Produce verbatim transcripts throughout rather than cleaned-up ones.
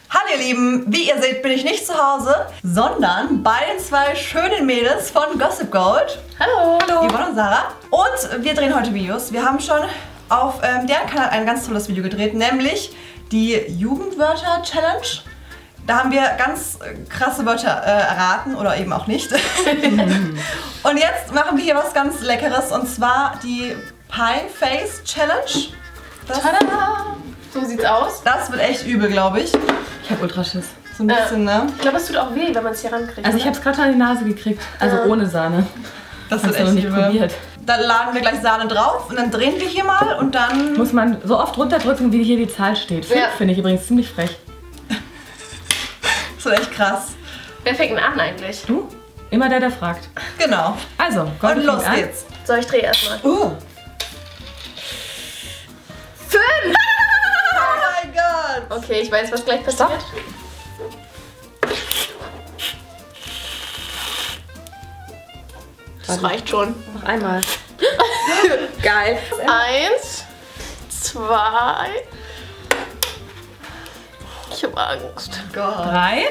Hallo ihr Lieben, wie ihr seht, bin ich nicht zu Hause, sondern bei den zwei schönen Mädels von Gossip Gold. Hallo. Hallo. Yvonne und Sarah. Und wir drehen heute Videos. Wir haben schon auf ähm, deren Kanal ein ganz tolles Video gedreht, nämlich die Jugendwörter-Challenge. Da haben wir ganz krasse Wörter äh, erraten oder eben auch nicht. Und jetzt machen wir hier was ganz Leckeres, und zwar die Pie Face Challenge. Das, Tada! So sieht's aus. das wird echt übel, glaube ich. Ich hab Ultraschiss. So ein bisschen, äh, ne? Ich glaube, es tut auch weh, wenn man es hier rankriegt. Also ich hab's gerade an die Nase gekriegt. Also Ja. ohne Sahne. Das Hab's wird echt noch nicht übel. probiert. Da laden wir gleich Sahne drauf und dann drehen wir hier mal und dann... Muss man so oft runterdrücken, wie hier die Zahl steht. Fünf Ja. finde ich übrigens ziemlich frech. Das wird echt krass. Wer fängt denn an eigentlich? Du? Immer der, der fragt. Genau. Also, Und Gott, los fängt an. geht's. So, ich drehe erstmal. Uh. Fünf! Oh mein Gott! Okay, ich weiß, was gleich passiert. Das reicht schon. Noch einmal. Geil. Eins, zwei. Ich hab Angst. Oh Gott. Drei.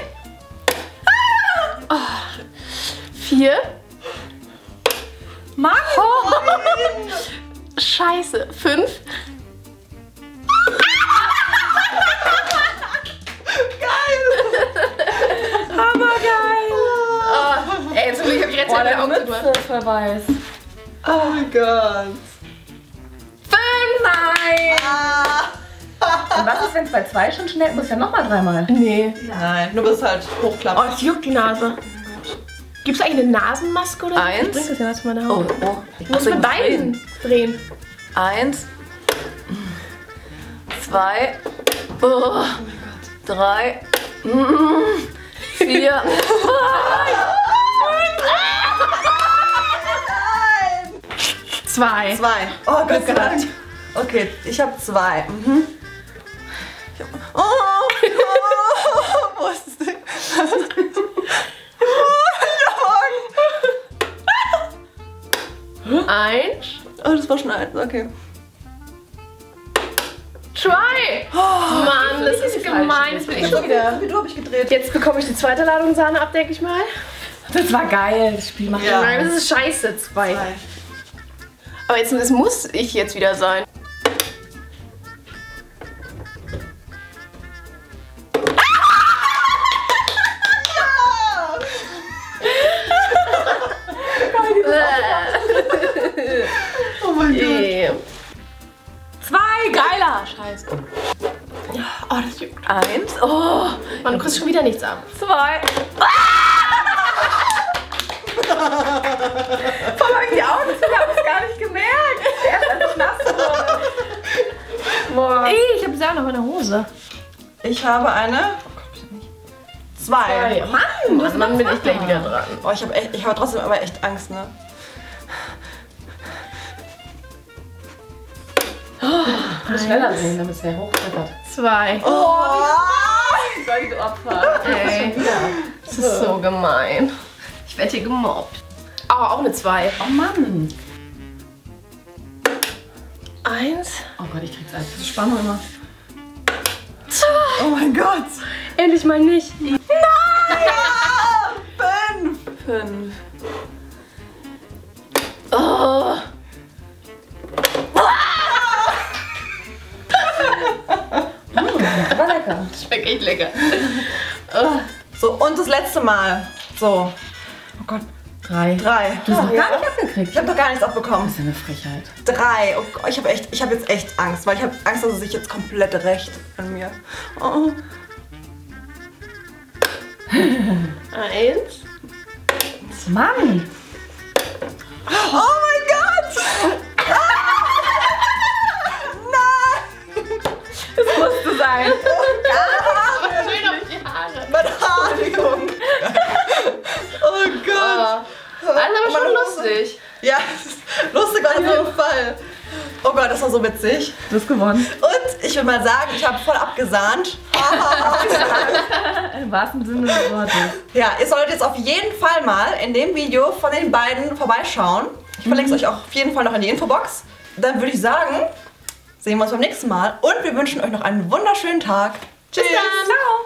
Vier. Mann! Scheiße. Fünf. Hammergeil! Oh, ey, zum Glück hab ich jetzt Oh, meine deine Augen Mütze zugemacht. ist verweißt. Oh mein Gott. Fünf. Nein! Ah. Und was ist, wenn es bei zwei schon schnell muss? Ja nochmal dreimal. Nee. Nein, nur bis es halt Oh, hochklappt. es juckt die Nase. Gibt's eigentlich eine Nasenmaske oder so? Eins. Ich bring das ja was von meiner Oh, Haut. oh. Ich muss mit beiden drehen. Eins. Zwei. Oh, drei. Mm, vier. Zwei. Zwei. Oh Gott sei Dank. Okay, ich habe zwei. Mhm. Ich hab... Oh, oh, wo ist das Ding? Eins. Oh, das war schon eins, okay. Zwei. Mann, das ist gemein. Das will ich schon wieder. Wie du habe ich gedreht. Jetzt bekomme ich die zweite Ladung Sahne ab, denke ich mal. Das war geil. Das Spiel macht Ja. Nein, das ist scheiße. Zwei. Zwei. Aber jetzt das muss ich jetzt wieder sein. Oh mein Gott. Yeah. Zwei, geiler. Scheiße. Oh, das juckt. Eins. Oh. Mann, du kriegst schon wieder nichts ab. Zwei. Voll lang die Augen zu, ich hab es gar nicht gemerkt. Der ist einfach nass geworden. Boah. Ey, ich habe Sahne auf meiner Hose. Ich habe eine. Zwei. Mann, Mann, Mann, bin ich gleich wieder dran. Oh, ich habe echt, ich habe trotzdem aber echt Angst, ne? Du musst schneller drehen, damit es sehr hochklettert. Zwei. Oh! Soll du Opfer? Ey, das ist so gemein. Ich werde hier gemobbt. Oh, auch eine zwei. Oh Mann. Eins. Oh Gott, ich krieg's alles. Das ist Spannung immer. Oh mein Gott! Endlich mal nicht. Ja! Fünf! Fünf. Oh. War lecker. Das schmeckt echt lecker. So, und das letzte Mal. So. Oh Gott. Drei. Drei. Du hast noch gar nicht abgekriegt. Ich habe noch gar nichts Das abbekommen. ist ja eine Frechheit. Drei. Oh Gott, ich habe echt, ich habe jetzt echt Angst, weil ich habe Angst, dass es sich jetzt komplett rächt an mir. Oh. Eins. Mann. Oh mein Gott! Nein! Das musste sein. Schön auf die Haare. Meine Haarung. Oh Gott. Das ist aber schon Meine lustig. Ja, das ist lustig auf jeden Fall. Oh Gott, das war so witzig. Du hast gewonnen. Und ich würde mal sagen, ich habe voll abgesahnt. Im wahrsten Sinne des Wortes. Ja, ihr solltet jetzt auf jeden Fall mal in dem Video von den beiden vorbeischauen. Ich verlinke es euch auch auf jeden Fall noch in die Infobox. Dann würde ich sagen, sehen wir uns beim nächsten Mal und wir wünschen euch noch einen wunderschönen Tag. Tschüss. Bis dann. Ciao.